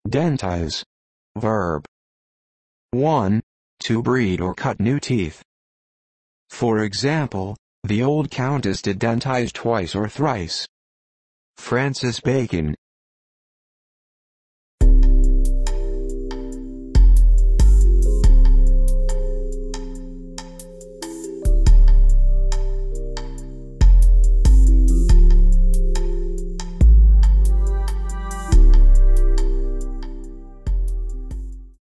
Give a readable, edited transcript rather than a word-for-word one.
Dentize. Verb. 1. To breed or cut new teeth. For example, the old countess did dentize twice or thrice. Francis Bacon,